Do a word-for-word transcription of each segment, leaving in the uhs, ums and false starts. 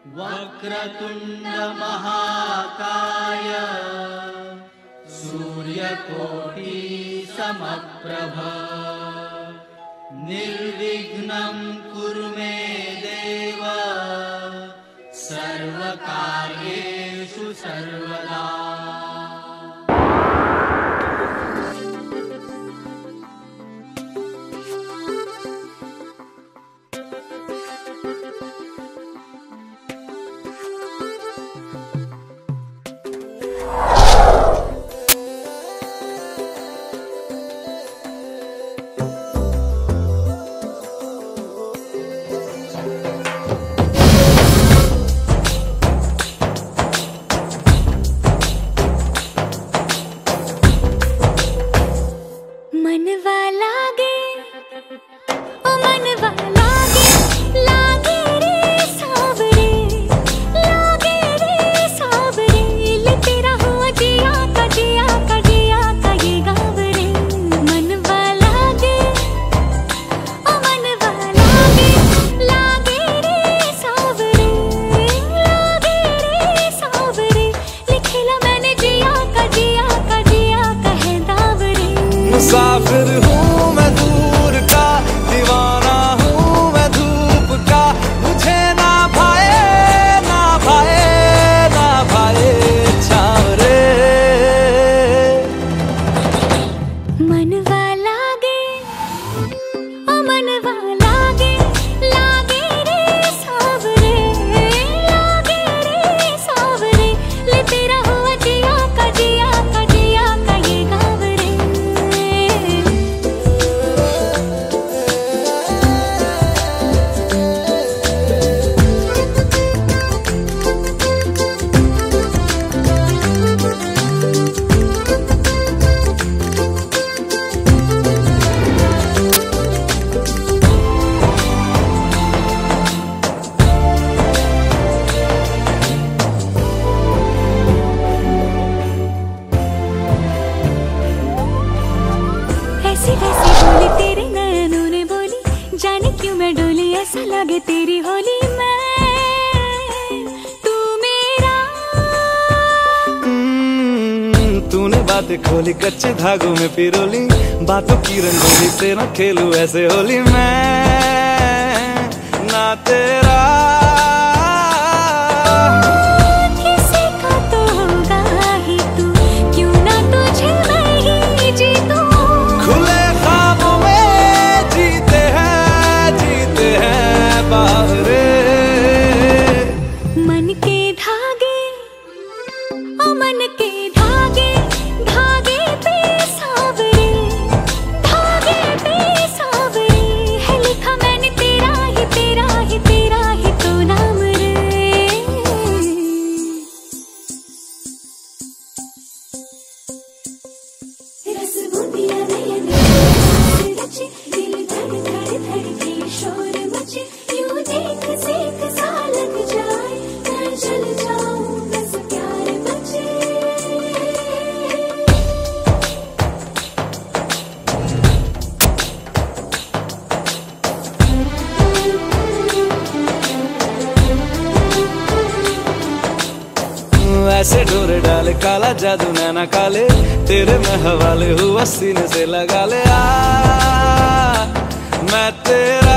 वक्रतुंड महाकाय सूर्यकोटि समप्रभ निर्विघ्नं कुरु मे देव सर्वकार्येषु सर्वदा। मुसाफिर हूँ मैं दूर का, दीवाना हूँ मैं धूप का, मुझे ना भाए ना भाए ना भाए छावरे। मनवा लागे ओ मनवा लागे, लागे रे सावरे, लागे रे सावरे, ले तेरा हुआ जिया का जिया का जिया का ये गाँव रे। ऐसी वैसी बोली तेरे नयनों ने बोली, जाने क्यों मैं डोली, ऐसा लगे तेरी होली मैं तू मेरा। हम्म, तूने बातें खोली कच्चे धागों में पिरोली, बातों की रंगोली से न खेलूं ऐसे होली मैं ना तेरा। किसी का तो होगा ही तू, क्यों ना तुझे मैं ही जीतूं। खुले ख्वाबों में जीते हैं जीते हैं बावरे। मन के धागे ओ मन के धागे, धागे पे सावरे, धागे पे सावरे, है लिखा मैंने तेरा ही तेरा ही तेरा ही तो नाम रे। रस बूंदिया नयन रचे, दिल धड़ धड़ धड़के शोर मचे, यूं देख सेक सा लग जाए, मैं जल जाऊं बस प्यार बचे। ऐसे डोरे डाले काला जादू नैना काले, तेरे में हवाले हुआ सीने से लगा ले आ मैं तेरा।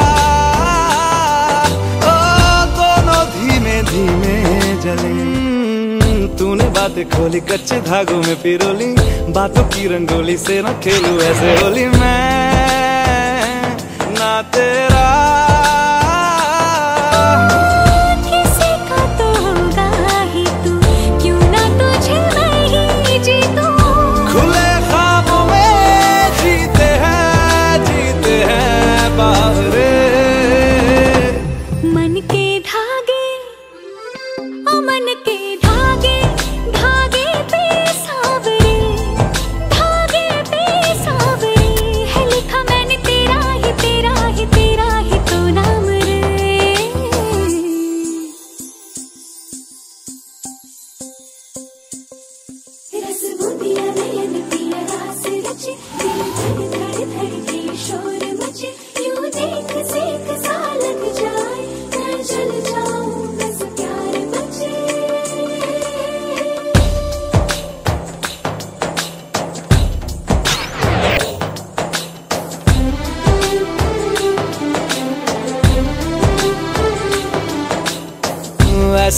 ओ दोनों धीमे धीमे जले। तूने बातें खोली कच्चे धागों में पिरोली, बातों की रंगोली से न खेलूं ऐसे होली मैं ना तेरा। किसी का तो होगा ही तू, क्यों ना तुझे मैं ही जीतूं। खुले ख्वाबों में जीते हैं जीते हैं बावरे। मन के धागे ओ मन के धागे, धागे पे सावरे, धागे पे सावरे, है लिखा मैंने तेरा ही तेरा ही तेरा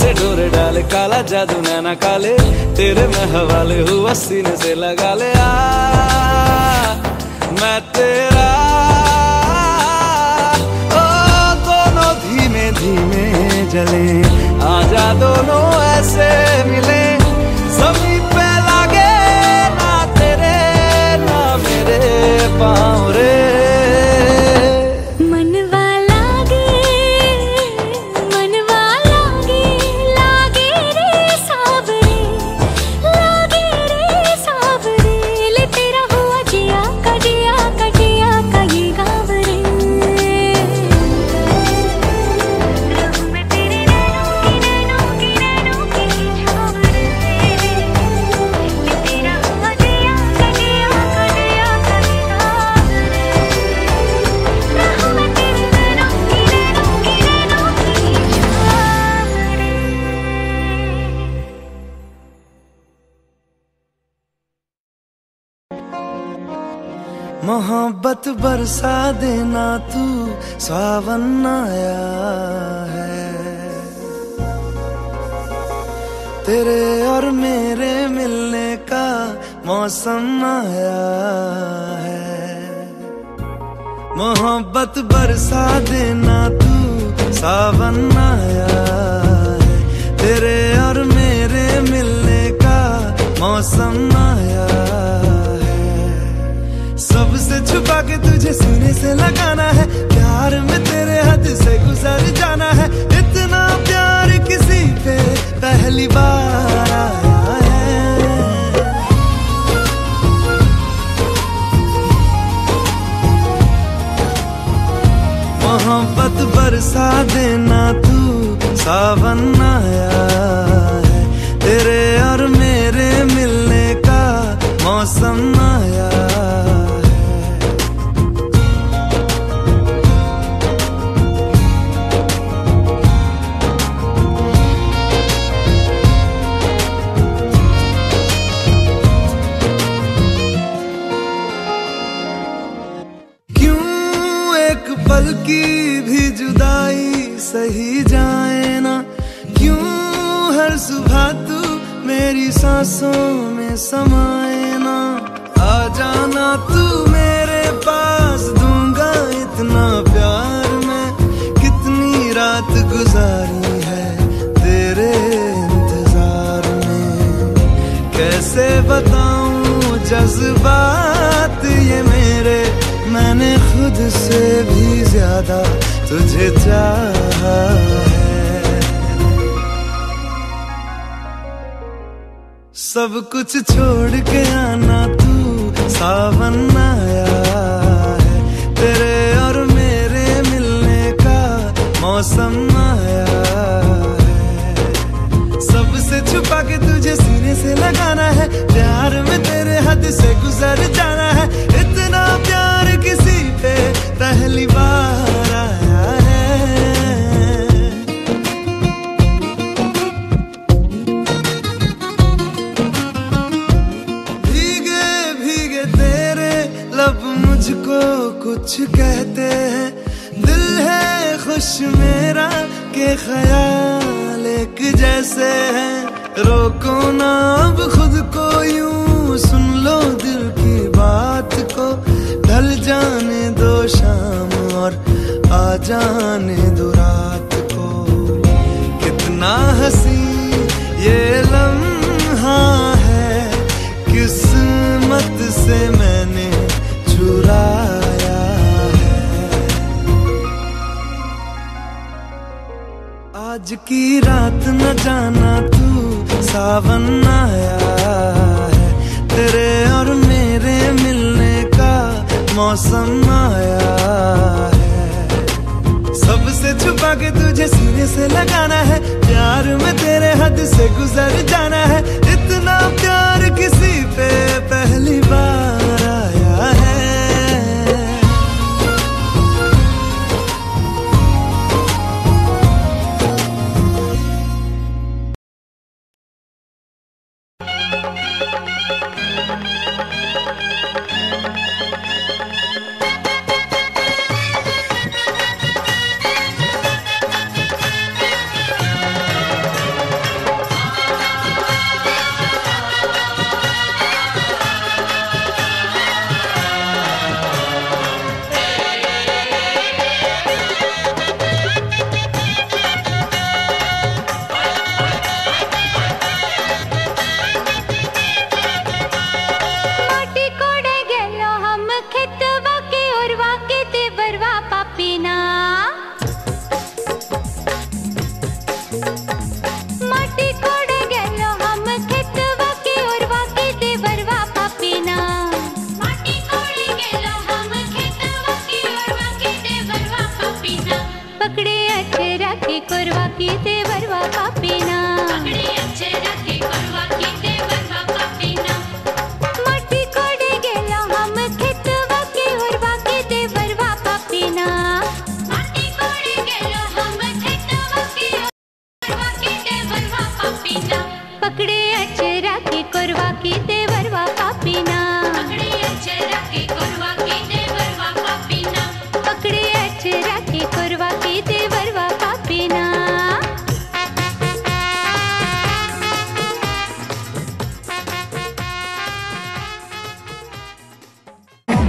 से डोरे डाले काला जादू नैना काले, तेरे में हवाले हुआ सीने से लगा ले। आ मैं तेरा, ओ दोनों धीमे धीमे जले, आजा दोनों ऐसे मिले, जमीन पे लागे ना तेरे ना मेरे पाँव रे। मोहब्बत बरसा देना तू, सावन आया है, तेरे और मेरे मिलने का मौसम आया है। मोहब्बत बरसा देना तू, सावन आया है, तेरे और मेरे मिलने का मौसम आया है। सबसे छुपा के तुझे सीने से लगाना है, प्यार में तेरे हद से गुजर जाना है। इतना प्यार किसी पे पहली बार आया है। मोहब्बत बरसा देना तू, सावन आया है, तेरे और मेरे मिलने का मौसम आया है। पल की भी जुदाई सही जाए ना, क्यों हर सुबह तू मेरी सांसों में समाए ना। आ जाना तू मेरे पास, दूंगा इतना प्यार मैं, कितनी रात गुजारी है तेरे इंतजार में। कैसे बताऊं जज्बात ये मेरे, मैंने खुद से भी ज्यादा तुझे चाहा है। सब कुछ छोड़ के आना तू, सावन आया है, तेरे और मेरे मिलने का मौसम आया है। सबसे छुपा के तुझे सीने से लगाना है, प्यार में तेरे हद से गुजर जाना है। इतना प्यार किसी पे पहली बार आया है। भीगे भीगे तेरे लब मुझको कुछ कहते हैं, दिल है खुश मेरा के ख्याल एक जैसे है। रोको ना अब खुद को यूं, सुन लो दिल की बात को, ढल जाने दो शाम और आ जाने दो रात को। कितना हंसी ये लम्हा है, किस्मत से मैंने चुराया है। आज की रात न जाना तू, सावन आया है, तेरे और मेरे मिलने का मौसम आया है। सबसे छुपा के तुझे सीने से लगाना है, प्यार में तेरे हद से गुजर जाना है। इतना प्यार किसी पे पहली बार आया है।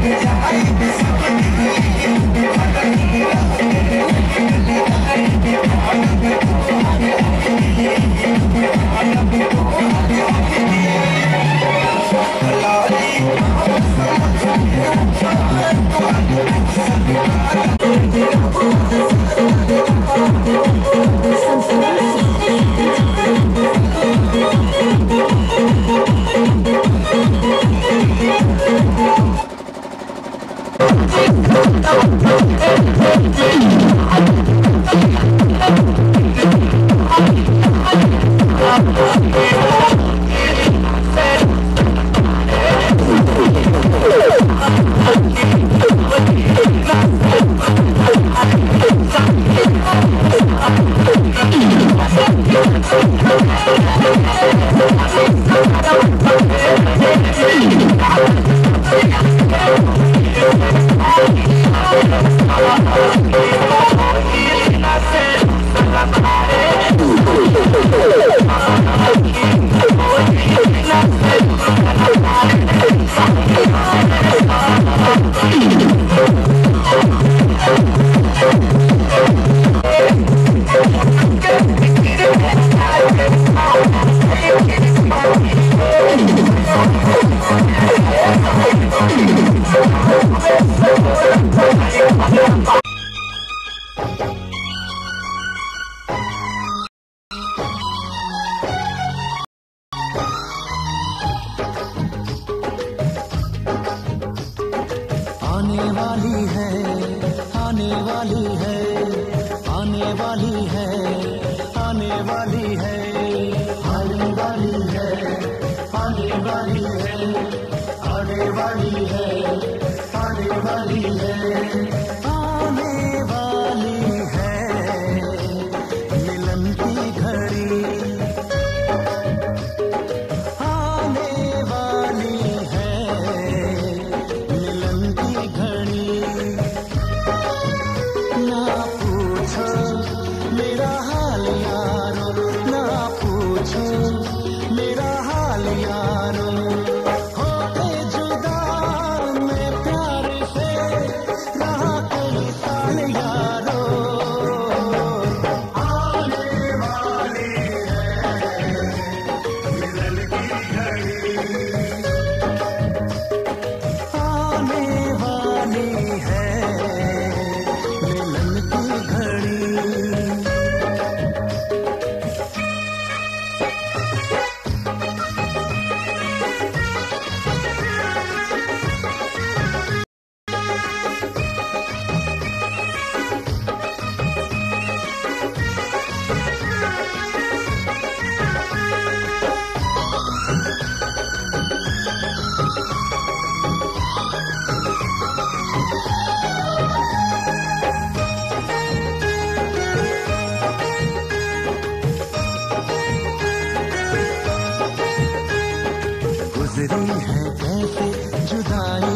आने वाली है, आने वाली है, आने वाली है, आने वाली है, आने वाली है, आने वाली है, आने वाली है, आने वाली है, आने वाली है मिलन की घड़ी, आने वाली है मिलन की घड़ी। ना पूछो मेरा हाल यारो, ना पूछो मेरा हाल यारो, होके जुदा मैं प्यार से रहा कई साल यारो। आने वाली है मिलन की घड़ी, आने वाली है मिलन की घड़ी। गुजरी है कैसे जुदाई